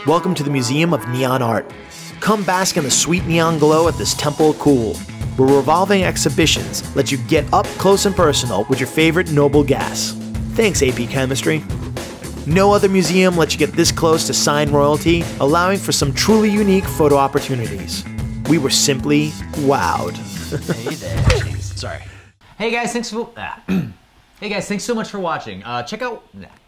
Welcome to the Museum of Neon Art. Come bask in the sweet neon glow at this Temple of Cool, where revolving exhibitions let you get up close and personal with your favorite noble gas. Thanks, AP Chemistry. No other museum lets you get this close to sign royalty, allowing for some truly unique photo opportunities. We were simply wowed. Hey there. Jeez, sorry. Hey guys, thanks so much for watching. Check out.